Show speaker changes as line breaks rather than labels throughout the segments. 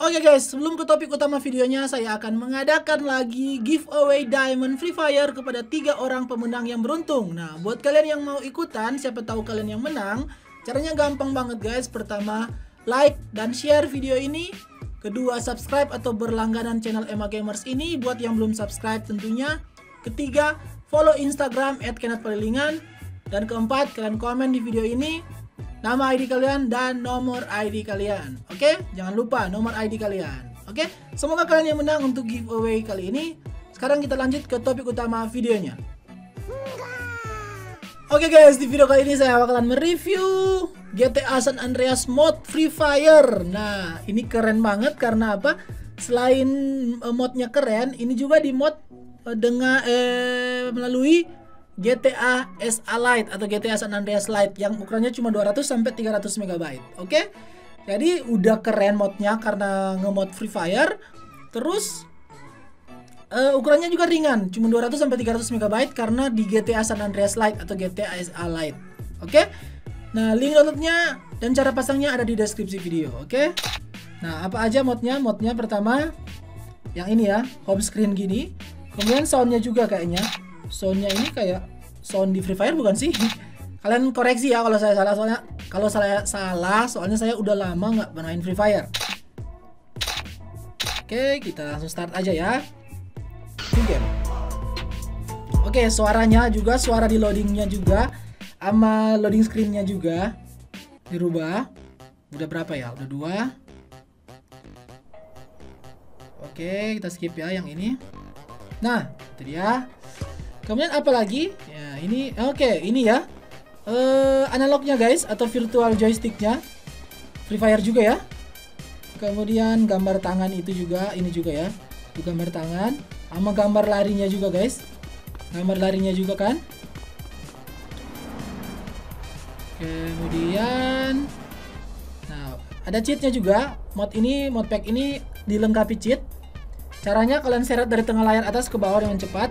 Oke guys, sebelum ke topik utama videonya, saya akan mengadakan lagi giveaway Diamond Free Fire kepada 3 orang pemenang yang beruntung. Nah, buat kalian yang mau ikutan, siapa tahu kalian yang menang, caranya gampang banget guys. Pertama, like dan share video ini. Kedua, subscribe atau berlangganan channel Emma Gamers ini buat yang belum subscribe tentunya. Ketiga, follow Instagram @kenatpalilingan. Dan keempat, kalian komen di video ini nama ID kalian dan nomor ID kalian. Oke, jangan lupa nomor ID kalian. Oke, semoga kalian yang menang untuk giveaway kali ini. Sekarang kita lanjut ke topik utama videonya. Oke guys, di video kali ini saya bakalan mereview GTA San Andreas mod Free Fire. Nah, ini keren banget karena apa? Selain modnya keren, ini juga di mod dengan melalui GTA SA Lite atau GTA San Andreas Lite yang ukurannya cuma 200 sampai 300 MB. Oke. Jadi udah keren modnya karena ngemod Free Fire. Terus ukurannya juga ringan, cuma 200 sampai 300 MB karena di GTA San Andreas Lite atau GTA SA Lite. Oke. Nah, link downloadnya dan cara pasangnya ada di deskripsi video. Oke. Nah, apa aja modnya? Modnya pertama yang ini ya, home screen gini. Kemudian soundnya juga kayaknya. Soundnya ini kayak sound di Free Fire bukan sih? Kalian koreksi ya kalau saya salah, soalnya saya udah lama nggak main Free Fire. Oke, kita langsung start aja ya. Game. Oke, suaranya juga, suara di loadingnya juga, sama loading screennya juga dirubah. Udah berapa ya? Udah 2. Oke, kita skip ya yang ini. Nah, itu dia. Kemudian apa lagi? Ya, ini oke, ini ya. Analognya guys atau virtual joysticknya. Free Fire juga ya. Kemudian gambar tangan itu juga, ini juga ya. Itu gambar tangan sama gambar larinya juga guys. Gambar larinya juga kan. Kemudian nah, ada cheatnya juga. Mod pack ini dilengkapi cheat. Caranya kalian seret dari tengah layar atas ke bawah dengan cepat.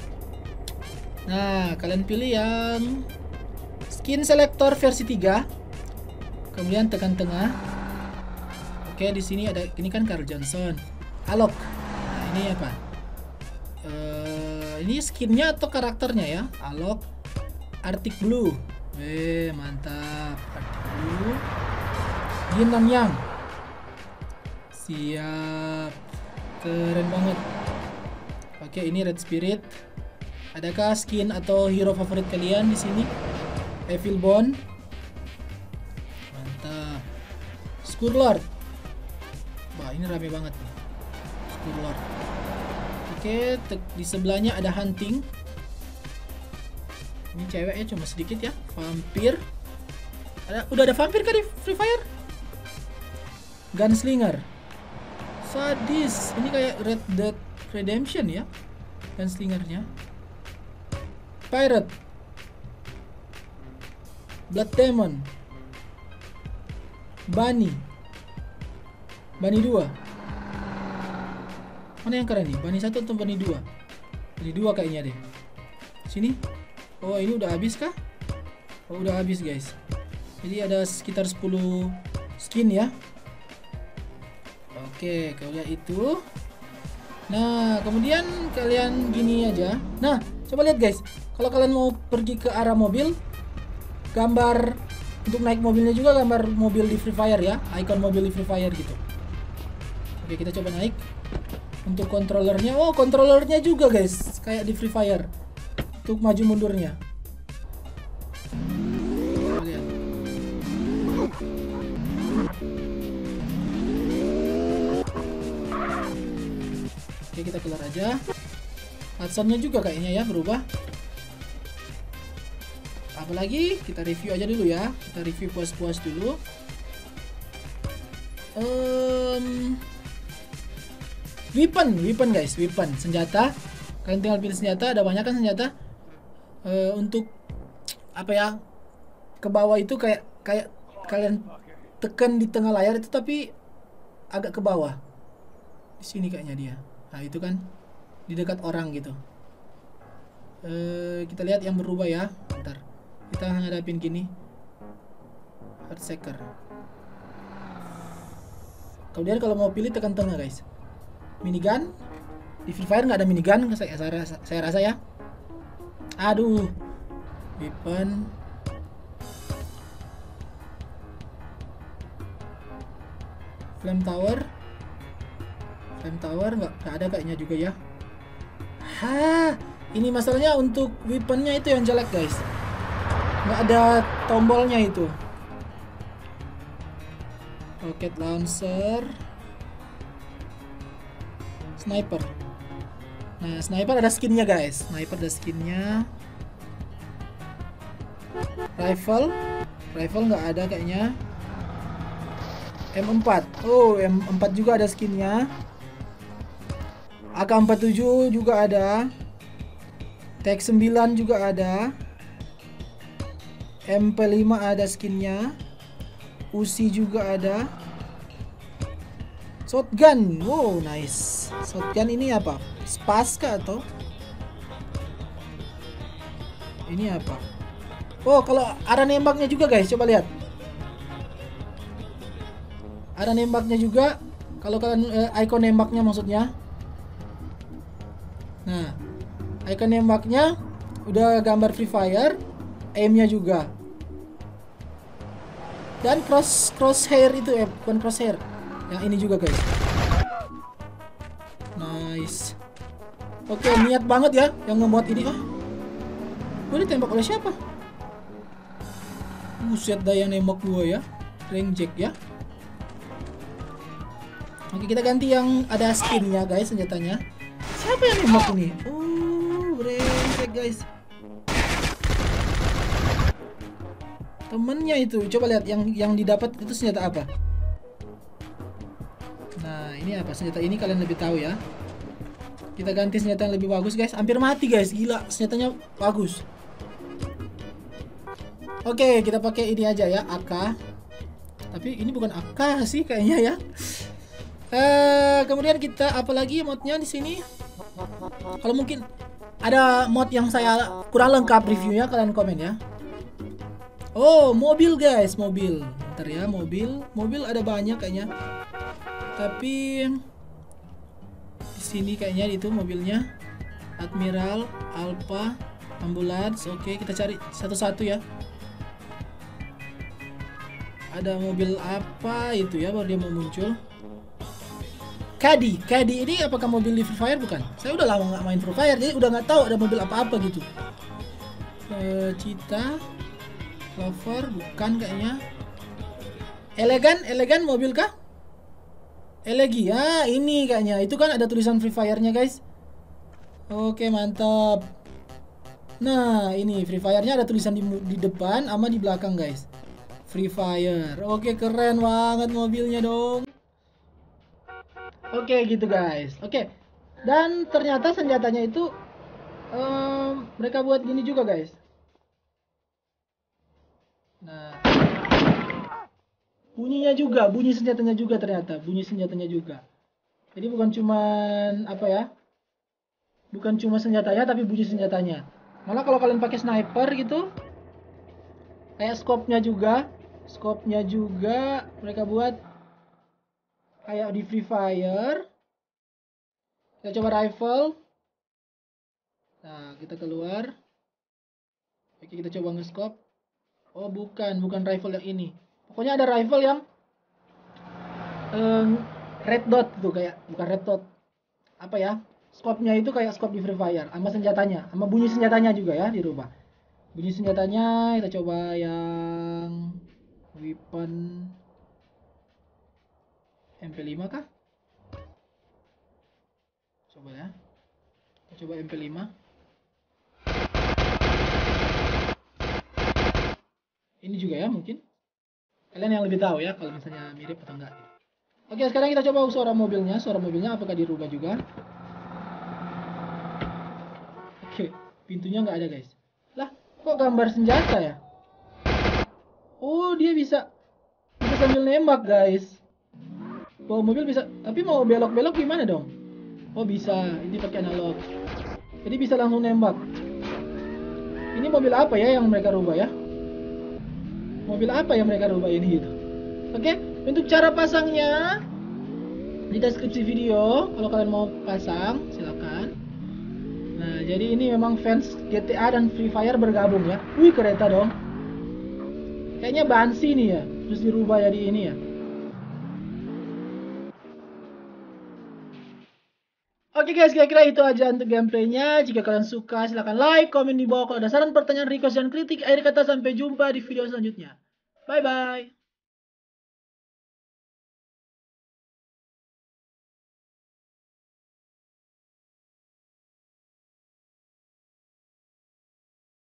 Nah, kalian pilih yang skin selector versi 3. Kemudian tekan tengah. Oke, di sini ada, ini kan Carl Johnson. Alok. Nah, ini apa? Ini skinnya atau karakternya ya? Alok. Arctic Blue. Mantap. Arctic Blue. Yin Nam Yang. Siap. Keren banget. Oke, ini Red Spirit. Adakah skin atau hero favorit kalian di sini? Evil Bond. Mantap. Skurlord. Wah, ini rame banget nih. Skurlord. Oke, di sebelahnya ada Hunting. Ini ceweknya cuma sedikit ya. Vampir. Udah ada vampir kan di Free Fire? Gunslinger. Sadis. Ini kayak Red Dead Redemption ya. Gunslingernya. Pirate. Blood Demon. Bunny 2. Mana yang keren nih? Bunny 1 atau Bunny 2? Bunny 2 kayaknya deh. Sini. Oh, ini udah habis kah? Oh, udah habis guys. Jadi ada sekitar 10 skin ya. Oke, kemudian itu. Nah, kemudian kalian gini aja. Nah, coba lihat guys. Kalau kalian mau pergi ke arah mobil, gambar untuk naik mobilnya juga gambar mobil di Free Fire ya, icon mobil di Free Fire gitu. Oke, kita coba naik. Untuk kontrolernya, oh kontrolernya juga guys, kayak di Free Fire. Untuk maju mundurnya. Lihat. Oke, kita keluar aja. Hudsonnya juga kayaknya ya berubah. Apalagi kita review aja dulu ya. Kita review puas-puas dulu. Weapon guys, weapon senjata. Kalian tinggal pilih senjata. Ada banyak kan senjata. Untuk apa ya? Ke bawah itu kayak kalian tekan di tengah layar itu tapi agak ke bawah. Di sini kayaknya dia. Nah itu kan di dekat orang gitu. Kita lihat yang berubah ya. Bentar. Kita ngadapin gini. Heartseeker. Kemudian kalau mau pilih tekan tengah guys. Minigun. Di Free Fire nggak ada minigun, saya rasa ya. Aduh. Weapon. Flame Tower nggak ada kayaknya juga ya. Ini masalahnya untuk weaponnya itu yang jelek guys, nggak ada tombolnya itu. Rocket launcher, sniper. Nah, sniper ada skinnya guys, Rifle nggak ada kayaknya. M4, oh M4 juga ada skinnya. AK-47 juga ada. TX-9 juga ada. MP5 ada skinnya. Uzi juga ada. Shotgun, wow nice. Shotgun ini apa? Spas kah atau? Ini apa? Oh, kalau ada nembaknya juga guys, coba lihat. Ada nembaknya juga. Kalau kalian icon nembaknya maksudnya. Nah, icon nembaknya udah gambar Free Fire, aimnya juga. Dan crosshair itu bukan crosshair. Yang ini juga guys. Nice. Oke, niat banget ya yang ngebuat ini. Gue ditembak oleh siapa? Buset dah yang nembak gue ya. Rank Jack ya. Oke, kita ganti yang ada skinnya guys, senjatanya. Siapa yang nembak ini? Oh, brengsek guys. Temennya itu. Coba lihat yang didapat itu senjata apa. Nah, ini apa? Senjata ini kalian lebih tahu ya. Kita ganti senjata yang lebih bagus guys. Hampir mati guys, gila. Senjatanya bagus. Oke, kita pakai ini aja ya, AK. Tapi ini bukan AK sih kayaknya ya. Kemudian kita apalagi modnya di sini? Kalau mungkin ada mod yang saya kurang lengkap reviewnya, kalian komen ya. Oh, mobil guys, mobil. Bentar ya, mobil ada banyak kayaknya. Tapi di sini kayaknya itu mobilnya. Admiral, Alpha, Ambulance. Oke, kita cari satu-satu ya. Ada mobil apa itu ya, baru dia mau muncul. Caddy ini apakah mobil di Free Fire bukan? Saya udah lama nggak main Free Fire, jadi udah nggak tahu ada mobil apa-apa gitu. Cheetah, Clover bukan kayaknya. Elegan mobil kah? Elegi ya, ini kayaknya. Itu kan ada tulisan Free Fire-nya guys. Oke, mantap. Nah, ini Free Fire-nya ada tulisan di depan sama di belakang guys. Free Fire. Oke, keren banget mobilnya dong. Oke, gitu guys. Oke. Dan ternyata senjatanya itu mereka buat gini juga guys. Nah, bunyinya juga, bunyi senjatanya juga ternyata, Jadi bukan cuman apa ya? Bukan cuma senjatanya tapi bunyi senjatanya. Malah kalau kalian pakai sniper gitu, kayak scope-nya juga mereka buat kayak di Free Fire. Kita coba rifle. Nah, kita keluar. Oke, kita coba nge-scope. Oh, bukan rifle yang ini. Pokoknya ada rifle yang red dot tuh, kayak bukan red dot. Apa ya? Scope-nya itu kayak scope di Free Fire, sama senjatanya, sama bunyi senjatanya juga ya dirubah. Bunyi senjatanya kita coba yang weapon MP5 kah? Coba ya. Kita coba MP5. Ini juga ya mungkin. Kalian yang lebih tahu ya kalau misalnya mirip atau enggak. Oke, sekarang kita coba suara mobilnya. Suara mobilnya apakah dirubah juga? Oke, pintunya nggak ada guys. Lah, kok gambar senjata ya? Oh, dia bisa sambil nembak guys. Bawa mobil bisa, tapi mau belok-belok gimana dong? Oh, bisa. Ini pakai analog. Jadi bisa langsung nembak. Ini mobil apa ya yang mereka rubah ya? Mobil apa yang mereka rubah ini gitu? Oke, untuk cara pasangnya di deskripsi video kalau kalian mau pasang silakan. Nah, jadi ini memang fans GTA dan Free Fire bergabung ya. Wih, kereta dong. Kayaknya Bansi nih ya, terus dirubah jadi ini ya. Oke guys, kira-kira itu aja untuk gameplaynya. Jika kalian suka, silahkan like, komen di bawah. Kalau ada saran, pertanyaan, request, dan kritik, akhir kata sampai jumpa di video selanjutnya. Bye-bye.